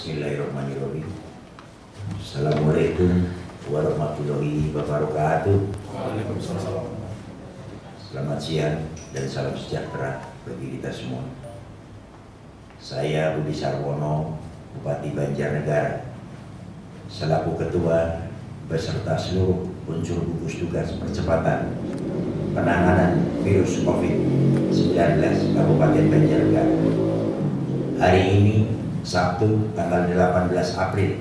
Bismillahirrahmanirrahim. Assalamualaikum warahmatullahi wabarakatuh. Waalaikumsalam. Selamat siang dan salam sejahtera bagi kita semua. Saya Budi Sarwono, Bupati Banjarnegara, selaku Ketua beserta seluruh unsur gugus tugas percepatan penanganan virus COVID-19 Kabupaten Banjarnegara. Hari ini Sabtu tanggal 18 April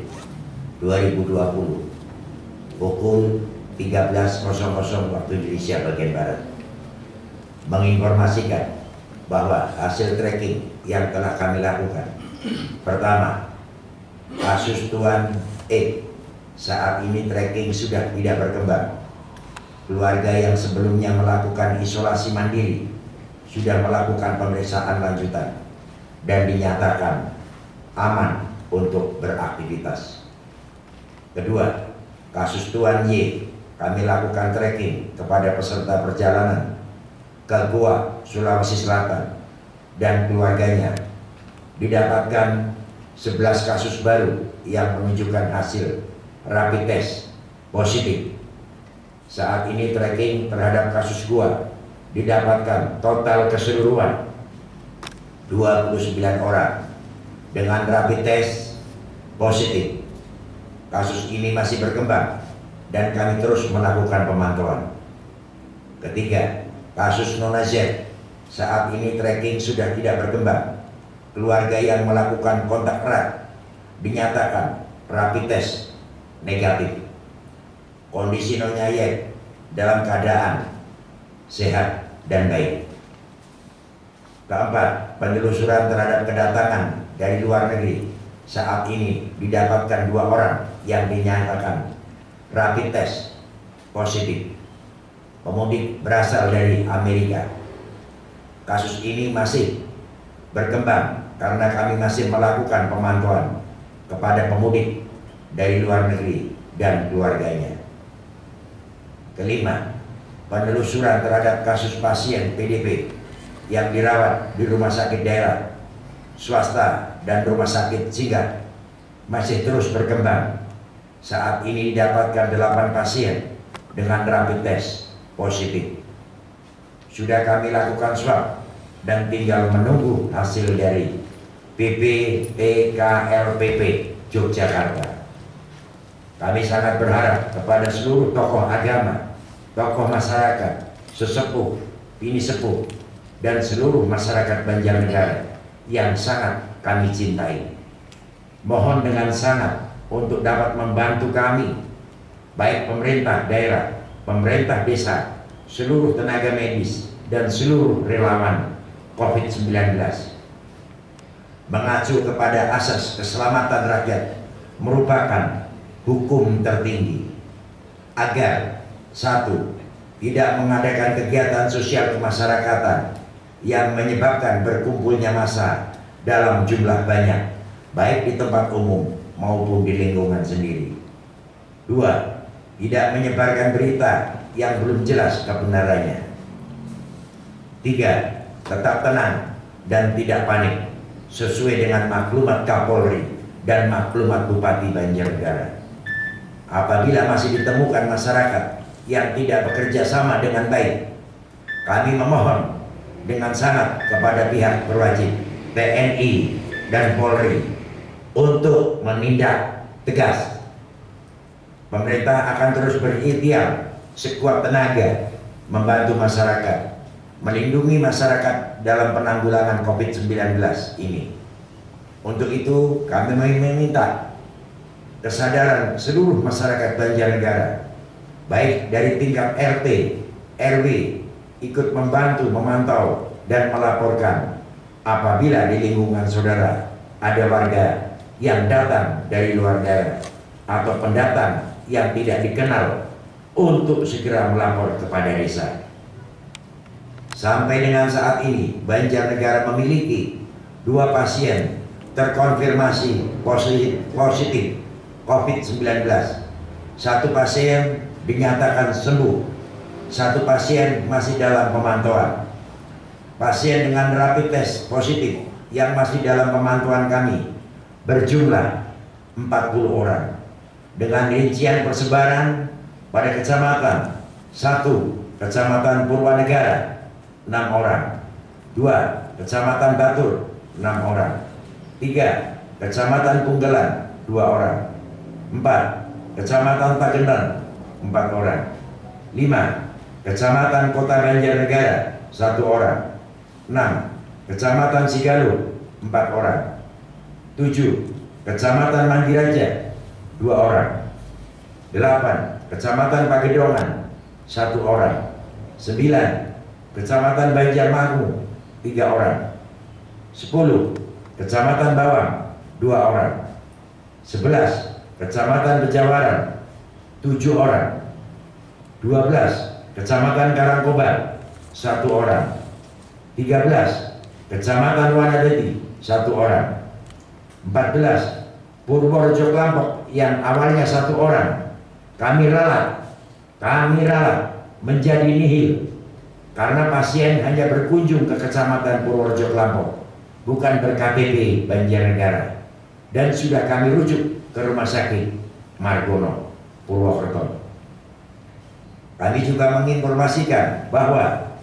2020 pukul 13.00 waktu Indonesia bagian Barat menginformasikan bahwa hasil tracking yang telah kami lakukan. Pertama, kasus Tuan E saat ini tracking sudah tidak berkembang. Keluarga yang sebelumnya melakukan isolasi mandiri sudah melakukan pemeriksaan lanjutan dan dinyatakan aman untuk beraktivitas. Kedua, kasus Tuan Y kami lakukan tracking kepada peserta perjalanan ke Goa, Sulawesi Selatan dan keluarganya. Didapatkan 11 kasus baru yang menunjukkan hasil rapid test positif. Saat ini tracking terhadap kasus Goa didapatkan total keseluruhan 29 orang dengan rapid test positif. Kasus ini masih berkembang dan kami terus melakukan pemantauan. Ketiga, kasus Nona Z saat ini tracking sudah tidak berkembang. Keluarga yang melakukan kontak erat dinyatakan rapid test negatif. Kondisi Nyonya Y dalam keadaan sehat dan baik. Keempat, penelusuran terhadap kedatangan dari luar negeri saat ini didapatkan 2 orang yang dinyatakan rapid test positif. Pemudik berasal dari Amerika. Kasus ini masih berkembang karena kami masih melakukan pemantauan kepada pemudik dari luar negeri dan keluarganya. Kelima, penelusuran terhadap kasus pasien PDP yang dirawat di rumah sakit daerah, swasta, dan rumah sakit singgah masih terus berkembang. Saat ini didapatkan 8 pasien dengan rapid test positif. Sudah kami lakukan swab dan tinggal menunggu hasil dari BPPKLPP Yogyakarta. Kami sangat berharap kepada seluruh tokoh agama, tokoh masyarakat, sesepuh, bini sepuh, dan seluruh masyarakat Banjarnegara yang sangat kami cintai. Mohon dengan sangat untuk dapat membantu kami, baik pemerintah daerah, pemerintah desa, seluruh tenaga medis, dan seluruh relawan COVID-19. Mengacu kepada asas keselamatan rakyat merupakan hukum tertinggi. Agar 1. Tidak mengadakan kegiatan sosial kemasyarakatan yang menyebabkan berkumpulnya massa dalam jumlah banyak, baik di tempat umum maupun di lingkungan sendiri. 2. Tidak menyebarkan berita yang belum jelas kebenarannya. 3. Tetap tenang dan tidak panik sesuai dengan maklumat Kapolri dan maklumat Bupati Banjarnegara. Apabila masih ditemukan masyarakat yang tidak bekerja sama dengan baik, kami memohon dengan sangat kepada pihak berwajib TNI dan Polri untuk menindak tegas. Pemerintah akan terus berikhtiar sekuat tenaga membantu masyarakat, melindungi masyarakat dalam penanggulangan COVID-19 ini. Untuk itu kami meminta kesadaran seluruh masyarakat Banjarnegara, baik dari tingkat RT, RW, ikut membantu, memantau, dan melaporkan apabila di lingkungan saudara ada warga yang datang dari luar daerah atau pendatang yang tidak dikenal, untuk segera melapor kepada desa. Sampai dengan saat ini Banjarnegara memiliki 2 pasien terkonfirmasi positif COVID-19. 1 pasien dinyatakan sembuh, 1 pasien masih dalam pemantauan. Pasien dengan rapid test positif yang masih dalam pemantauan kami berjumlah 40 orang dengan rincian persebaran pada kecamatan: 1. Kecamatan Purwanegara 6 orang, 2. Kecamatan Batur 6 orang, 3. Kecamatan Punggelan 2 orang, 4. Kecamatan Pagendan 4 orang, 5. Kecamatan Kota Banjarnegara 1 orang, 6. Kecamatan Sigaluh 4 orang, 7. Kecamatan Mandiraja 2 orang, 8. Kecamatan Pagedongan 1 orang, 9. Kecamatan Banjarmangu 3 orang, 10. Kecamatan Bawang 2 orang, 11. Kecamatan Bejawaran 7 orang, 12. Kecamatan Karangkobar 1 orang, 13. Kecamatan Wanadeti 1 orang, 14. Purworejo Klampok yang awalnya 1 orang kami ralat menjadi nihil karena pasien hanya berkunjung ke Kecamatan Purworejo Klampok, bukan ber-KTP Banjarnegara, dan sudah kami rujuk ke Rumah Sakit Margono, Purwokerto. Kami juga menginformasikan bahwa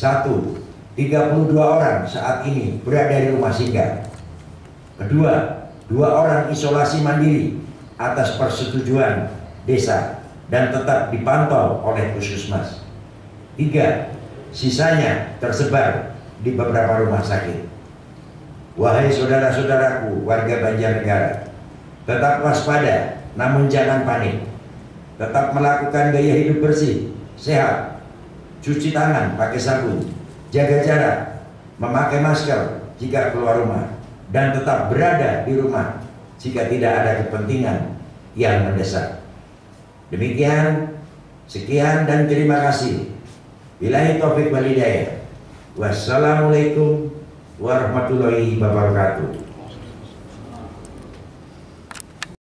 32 orang saat ini berada di rumah singgah. Kedua, 2 orang isolasi mandiri atas persetujuan desa dan tetap dipantau oleh Puskesmas. 3. Sisanya tersebar di beberapa rumah sakit. Wahai saudara-saudaraku warga Banjarnegara, tetap waspada namun jangan panik. Tetap melakukan gaya hidup bersih, sehat, cuci tangan pakai sabun, jaga jarak, memakai masker jika keluar rumah, dan tetap berada di rumah jika tidak ada kepentingan yang mendesak. Demikian, sekian dan terima kasih. Billahi taufiq wal hidayah. Wassalamualaikum warahmatullahi wabarakatuh.